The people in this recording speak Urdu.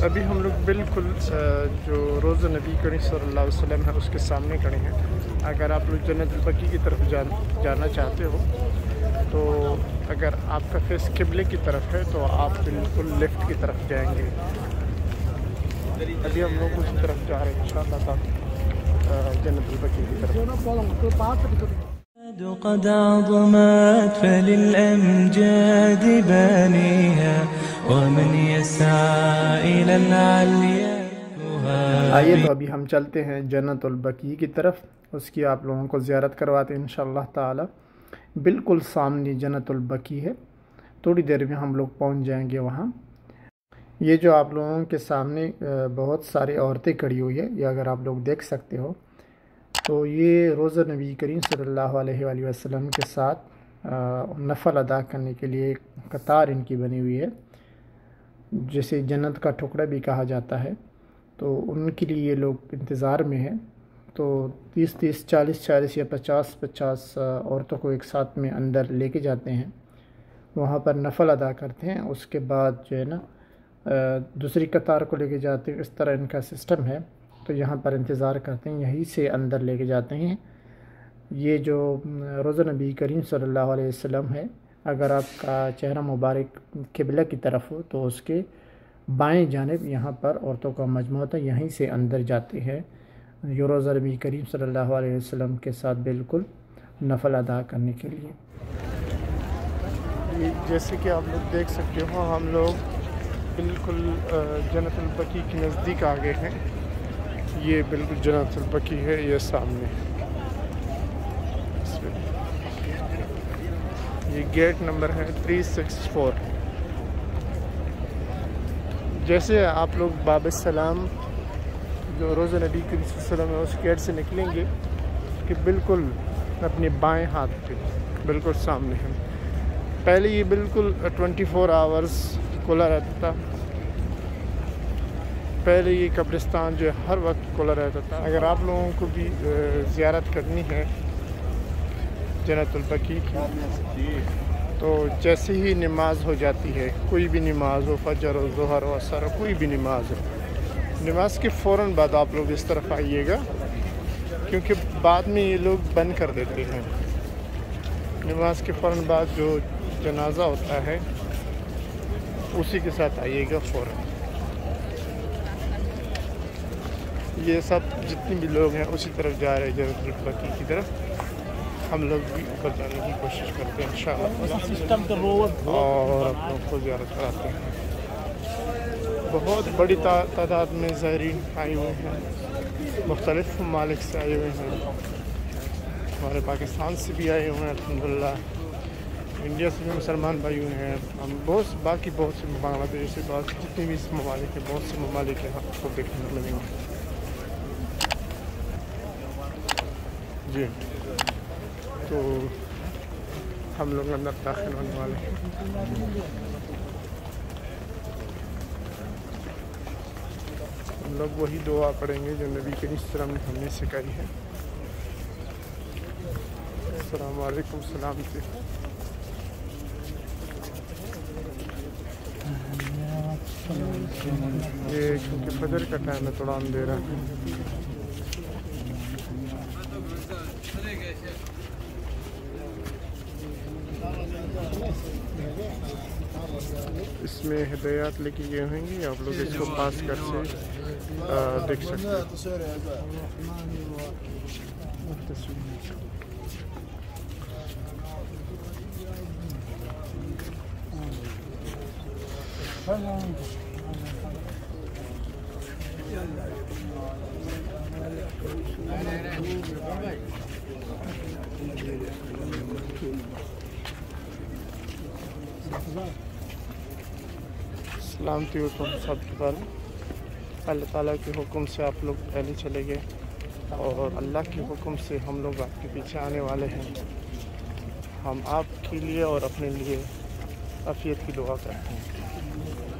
ابھی ہم لوگ بالکل جو روضہ نبی کریم صلی اللہ علیہ وسلم ہے اس کے سامنے کھڑے ہیں۔ اگر آپ لوگ جنت البقیع کی طرف جانا چاہتے ہو تو اگر آپ کا فیس قبلے کی طرف ہے تو آپ بالکل لیفٹ کی طرف جائیں گے۔ ابھی ہم لوگ اسی طرف جا رہے ہیں انشاءاللہ تعالی جنت البقیع کی طرف۔ قد عظمت فللأمجاد بانيها ومن يسعى إلى العليا آئیے تو ابھی ہم چلتے ہیں جنت البقیع کی طرف، اس کی آپ لوگوں کو زیارت کرواتے ہیں انشاءاللہ تعالی۔ بالکل سامنے جنت البقیع ہے، تھوڑی دیر میں ہم لوگ پہنچ جائیں گے وہاں۔ یہ جو آپ لوگوں کے سامنے بہت ساری عورتیں کھڑی ہوئی ہے، یہ اگر آپ لوگ دیکھ سکتے ہو تو یہ روضہ نبی کریم صلی اللہ علیہ وآلہ وسلم کے ساتھ نفل ادا کرنے کے لیے قطار ان کی بنی ہوئی ہے، جسے جنت کا ٹکڑا بھی کہا جاتا ہے۔ تو ان کے لیے یہ لوگ انتظار میں ہیں، تو 30 40 یا 50 عورتوں کو ایک ساتھ میں اندر لے کے جاتے ہیں، وہاں پر نفل ادا کرتے ہیں، اس کے بعد جو ہے نا دوسری قطار کو لے کے جاتے ہیں۔ اس طرح ان کا سسٹم ہے، تو یہاں پر انتظار کرتے ہیں، یہیں سے اندر لے کے جاتے ہیں۔ یہ جو روضہ نبی کریم صلی اللہ علیہ وسلم ہے، اگر آپ کا چہرہ مبارک قبلہ کی طرف ہو تو اس کے بائیں جانب یہاں پر عورتوں کا مجمع ہوتا ہے، یہیں سے اندر جاتے ہیں یہ روضہ نبی کریم صلی اللہ علیہ وسلم کے ساتھ بالکل نفل ادا کرنے کے لیے۔ جیسے کہ آپ لوگ دیکھ سکتے ہو ہم لوگ بالکل جنت البقیع کے نزدیک آ گئے ہیں۔ یہ بالکل جنت البقیع ہے، یہ سامنے یہ گیٹ نمبر ہے 364۔ جیسے آپ لوگ باب السلام جو روضہ نبی کریم صلی اللہ علیہ وسلم ہے اس گیٹ سے نکلیں گے کہ بالکل اپنے بائیں ہاتھ پہ بالکل سامنے ہیں۔ پہلے یہ بالکل 24 آورز کھلا رہتا تھا، پہلے یہ قبرستان جو ہے ہر وقت کھلا رہتا تھا۔ اگر آپ لوگوں کو بھی زیارت کرنی ہے جنت البقیع کی تو جیسے ہی نماز ہو جاتی ہے، کوئی بھی نماز ہو، فجر ہو، ظہر ہو، عصر ہو، کوئی بھی نماز ہو، نماز کے فوراً بعد آپ لوگ اس طرف آئیے گا، کیونکہ بعد میں یہ لوگ بند کر دیتے ہیں۔ نماز کے فوراً بعد جو جنازہ ہوتا ہے اسی کے ساتھ آئیے گا فوراً۔ یہ سب جتنے بھی لوگ ہیں اسی طرف جا رہے ہیں جنت البقیع کی طرف، ہم لوگ بھی اوپر جانے کی کوشش کرتے ہیں انشاءاللہ، اور آپ لوگوں کو زیارت کراتے ہیں۔ بہت بڑی تعداد میں زائرین آئے ہوئے ہیں، مختلف ممالک سے آئے ہوئے ہیں، ہمارے پاکستان سے بھی آئے ہوئے ہیں الحمدللہ، انڈیا سے بھی مسلمان بھائی ہوئے ہیں، ہم بہت سے بنگلہ دیش سے جتنے بھی ممالک ہیں، بہت سے ممالک ہیں آپ کو دیکھنے کو ملیں گے۔ جی تو ہم لوگ اندر داخل ہونے والے ہیں۔ ہم لوگ وہی دعا پڑھیں گے جو نبی کریم صلی اللہ علیہ وسلم نے ہمیں سکھائی ہے۔ السلام علیکم، سلامتی۔ یہ کیونکہ فجر کا ٹائم ہے تھوڑا اندھیرا ہے۔ اس میں ہدایات لکھی گئی ہوں گی، آپ لوگ اس کو پاس کر سے دیکھ سکتے ہیں۔ سلامتی ہو تم سب کے بارے، اللہ تعالیٰ کے حکم سے آپ لوگ پہلے چلے گئے، اور اللہ کے حکم سے ہم لوگ آپ کے پیچھے آنے والے ہیں۔ ہم آپ کے لیے اور اپنے لیے عافیت کی دعا کرتے ہیں۔